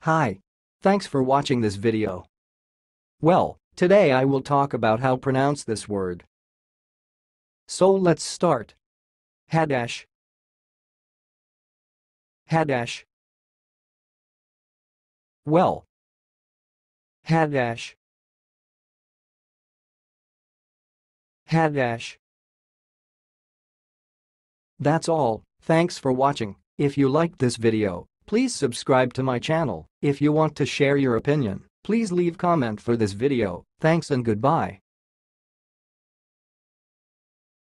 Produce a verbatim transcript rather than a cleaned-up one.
Hi. Thanks for watching this video. Well, today I will talk about how pronounce this word. So let's start. Hadash. Hadash. Well. Hadash. Hadash. That's all. Thanks for watching. If you liked this video, please subscribe to my channel. If you want to share your opinion, please leave comment for this video. Thanks and goodbye.